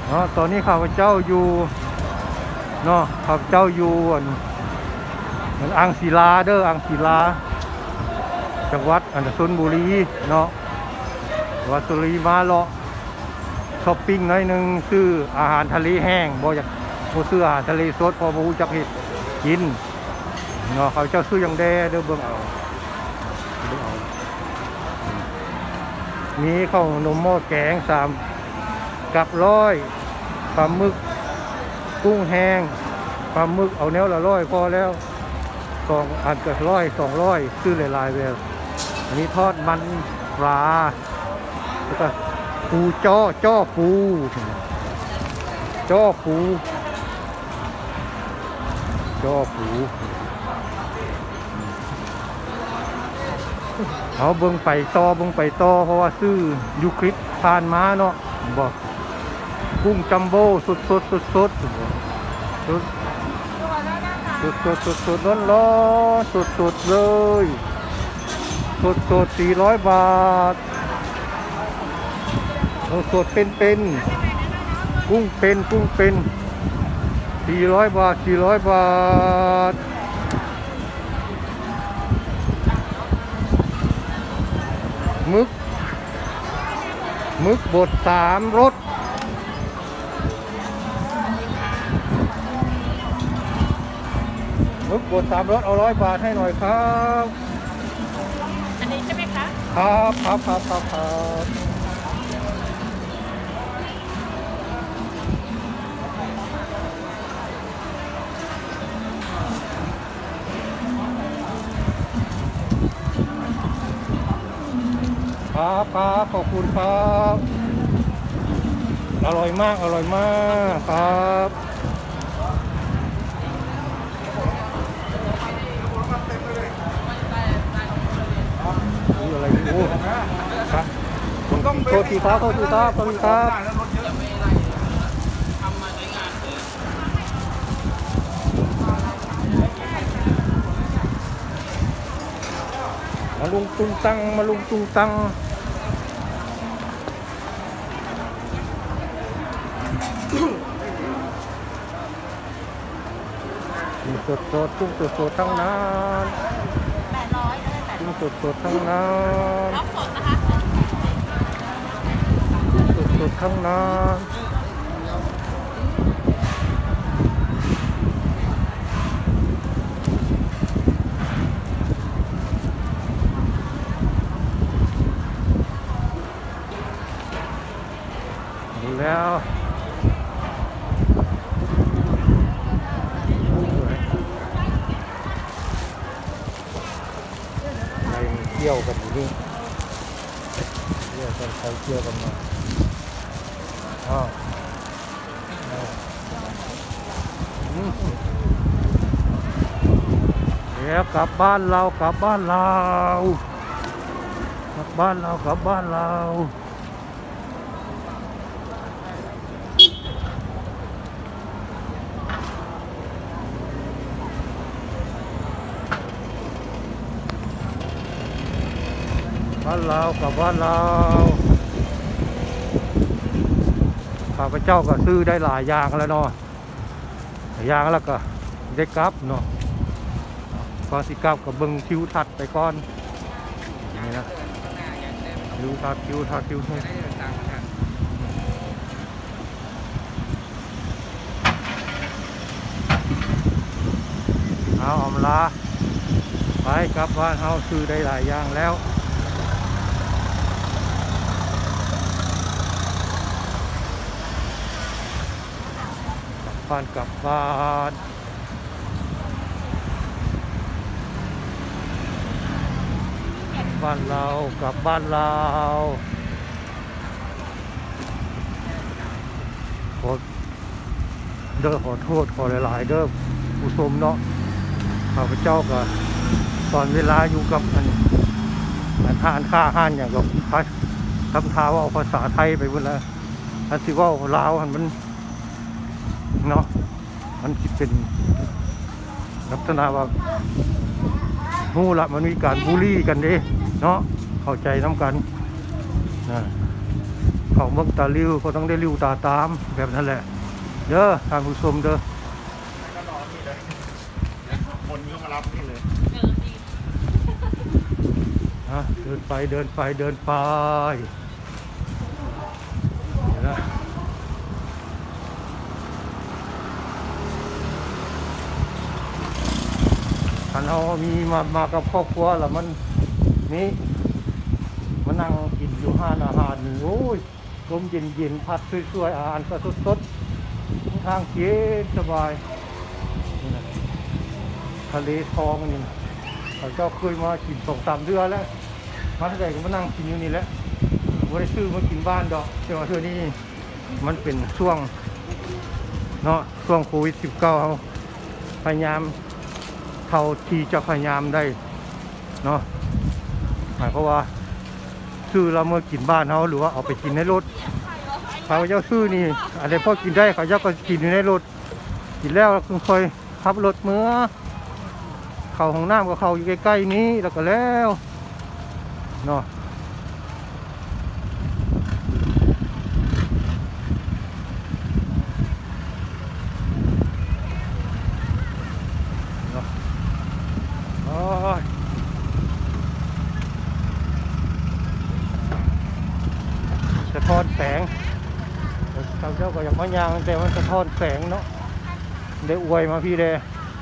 เนาะตอนนี้ข้าพเจ้าอยู่เนาะข้าพเจ้าอยู่อ่างศิลาเด้ออ่างศิลาจังหวัดชลบุรีเนาะวัดสุรีมาเลาะช้อปปิ้งหน่อยนึงซื้ออาหารทะเลแห้งบ่อยากซื้ออาหารทะเลสดพอบ่รู้จักเฮ็ดกินเนาะเขาเจ้าซื้ออย่างแดเด้อเบิ่งเอามีข้าวนมหม้อแกง3กับ100ปลาหมึกกุ้งแห้งปลาหมึกเอาแนวละ100พอแล้ว2อันก็100 200ซื้อหลายๆแบบอันนี้ทอดมันปลาแล้วก็ปูจ้อปูเอาเบิ่งไปต่อเพราะว่าซื้อยูคลิปผ่านมาเนาะบอกกุ้งจัมโบ้สดร้อนเลยสด400 บาทสดเป็นกุ้งเป็น400 บาทมึกบด3 รสมึกบด3 รสเอา100 บาทให้หน่อยครับอันนี้ใช่ไหมคะครับขอบคุณครับอร่อยมากครับนี่อะไรโอ้ครับโทษทีครับมาลุงตุงตังสดกุ้งสดทั้งนั้น 800 กุ้งสดทั้งนั้นล็อกสดนะคะสดทั้งนั้นดูแล้วเที่ยวกันอยู่นี่เที่ยวกันไปเที่ยวกันมาแล้วกลับบ้านเราบ้านเราข้าพเจ้าก็ซื้อได้หลายอย่างแล้วเนาะแล้วก็ได้กลับเนาะก่อนสิกลับกับเบิ่งทิวทัศน์ไปก่อนนี่นะทิวทัศน์เอาอำลาไปกลับบ้านเฮาซื้อได้หลายอย่างแล้วกลับบ้านเรากลับบ้านเราขอโทษขอหลายๆเด้อผู้ชมเนาะข้าพเจ้าก็ตอนเวลาอยู่กับห้านอย่างกับทำท่าว่าเอาภาษาไทยไปหมดแล้วอันที่ว่าลาวมันเนาะมันคิดเป็นลักษณะว่าฮู้ละมันมีการบูลลี่กันดิเนาะเข้าใจน้ำกันนะเขาเมืองตาลิ้วก็ต้องได้ลิ้วตาตามแบบนั้นแหละเด้อท่านผู้ชมเด้อก็รอนี่เลยคนก็มารับนี่เลยดีเดินไปเดินไปเดินไปเดี๋ยวนะคันเรามีมากับครอบครัวแล้วมันนี่มานั่งกินอยู่ห้านอาหารนี่โอ้ยลมเย็นๆพัดสวยๆอาหารก็สดๆทางเย็นสบายนี่นะทะเลทองนี่นะเขาเจ้าเคยมากิน2-3 เดือนแล้วมาที่ไหนก็มานั่งกินอยู่นี่แหละไม่ได้ซื้อมากินบ้านดอกแต่ว่าเทื่อนี้มันเป็นช่วงเนาะช่วงโควิด-19เขาพยายามเท่าที่จะพยายามได้เนาะหมายความว่าซื้อเราเมื่อกินบ้านเขาหรือว่าเอาไปกินในรถเขาเจ้าซื้อนี่อะไรพอกินได้เขาเจ้าก็กินอยู่ในรถกินแล้วก็ค่อยขับรถเมื่อเข้าห้องน้ำก็เข้าอยู่ใกล้ๆนี้แล้วก็แล้วเนาะสะท้อนแสงเขาเจ้าก็อยากมายางแต่มันสะท้อนแสงเนาะได้อวยมาพี่เด้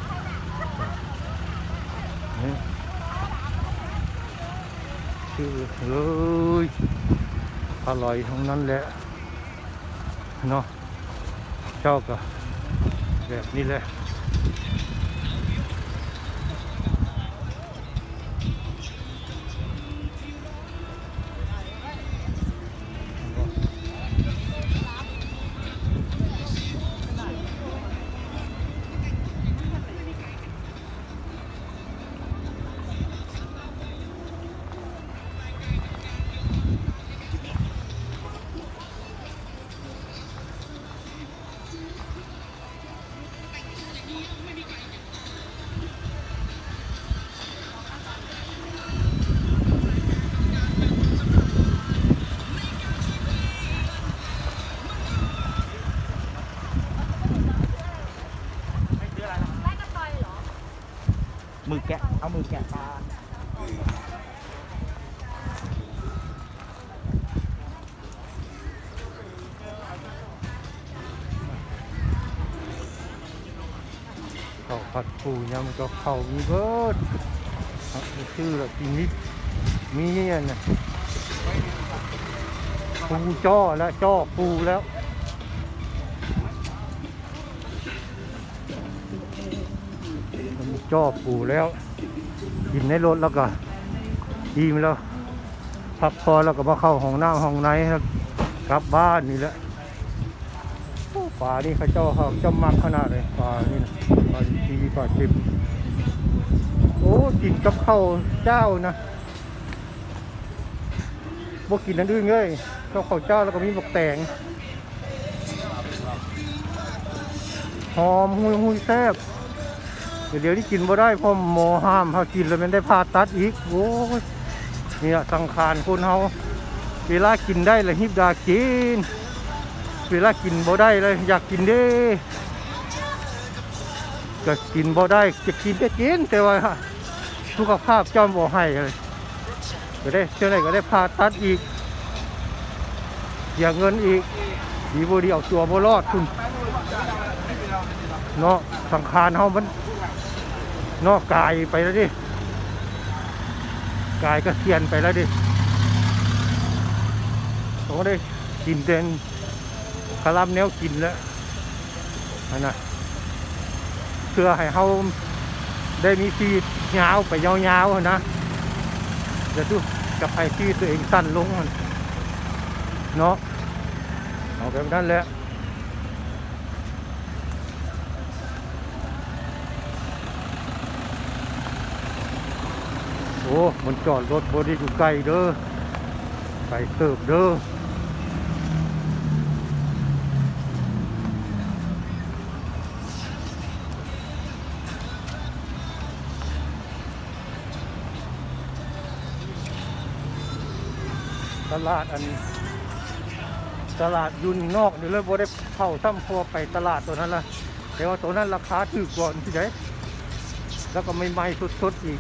ชื่อเลยอร่อยทั้งนั้นแหละเนาะเจ้าก็แบบนี้แหละมือแกะเอามือแกะปลาข้าวผัดปูยำกับข้าวมีเบิร์ดชื่อละกินนิดมีอันน่ะปูจ้อแล้วจ้อปูแล้วจ้อปูแล้วกินในรถแล้วก็อิ่มแล้วพักพอแล้วก็มาเข้าห้องน้ำห้องไหนแล้วกลับบ้านนี่แหละป่านี่เขาเจ้ามักขนาดเลยป่านี่นะป่าดีป่าจิบโอ้กินกับข้าวเจ้านะบ่กินนั่นอื่นเลยข้าวเจ้าแล้วก็มีบักแตงหอมหุยแซ่บเดี๋ยวนี้กินบ่ได้เพราะหมอห้ามเขากินแล้วมันได้ผ่าตัดอีกโอ้ยเนี่ยสังขารคนเขาเวลากินได้เลยหิบดากินเวลากินบ่ได้เลยอยากกินดิก็กินบ่ได้จะกินก็กินแต่ว่าสุขภาพจอมบ่ให้เลยก็ได้เท่าไหร่ก็ได้ผ่าตัดอีกเสียเงินอีกดีบ่ดีเอาตัวบ่รอดคุณเนาะสังขารเขามันนอกกายไปแล้วดิกายก็เทียนไปแล้วดิผมก็ได้กินเต็นคาราบแนวกินแล้วนะเพื่อให้เขาได้มีชีวิตยาวไปยาวๆนะเดี๋ยวดูกับให้ชีวิตตัวเองสั้นลงเนาะเอาแบบนั้นแหละโอ้มันจอดรถบนนี้อยู่ไกลเด้อไกลเติบเด้อตลาดอันตลาดอยู่นอกนี่เลยบ่ได้เข้าซ้ำพอไปตลาดตัวนั้นล่ะแต่ว่าตัวนั้นราคาถูกกว่าที่ไหนแล้วก็ใหม่ๆสดๆอีก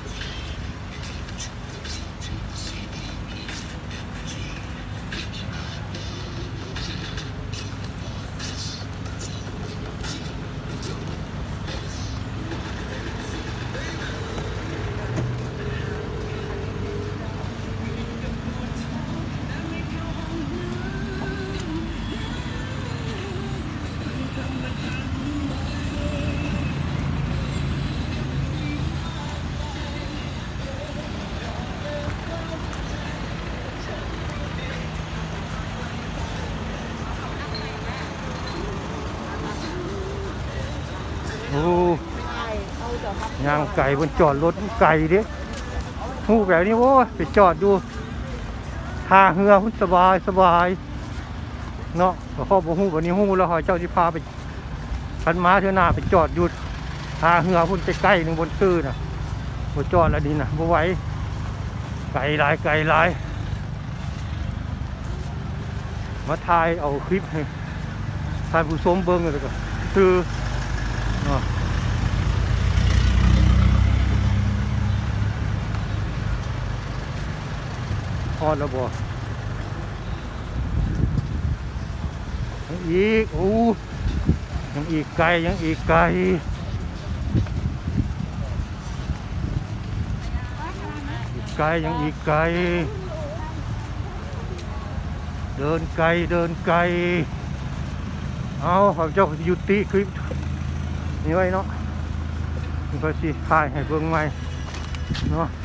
โอ้ย่างไก่บนจอดรถไก่ดิหูแบบนี้โว้ยไปจอดดูท่าเรือหุ่นสบายเนาะพ่อบอกหูแบบนี้หูแล้วหอยเจ้าที่พาไปพันม้าเท่าหน้าไปจอดอยู่ท่าเรือหุ่นใกล้ๆหนึ่งบนตื้อน่ะบนจอดแล้วดินน่ะบ่ไหวไก่หลายมาถ่ายเอาคลิปให้ท่านผู้ชมเบิ่งเลยก็คือพอแล้วบ่ยังอีกยังอีกไกลยังอีกไกลเดินไกลเอาเขาเจ้ายุติคลิปนี่ไว้เนาะมันก็สิถ่ายให้เบิ่งใหม่เนาะ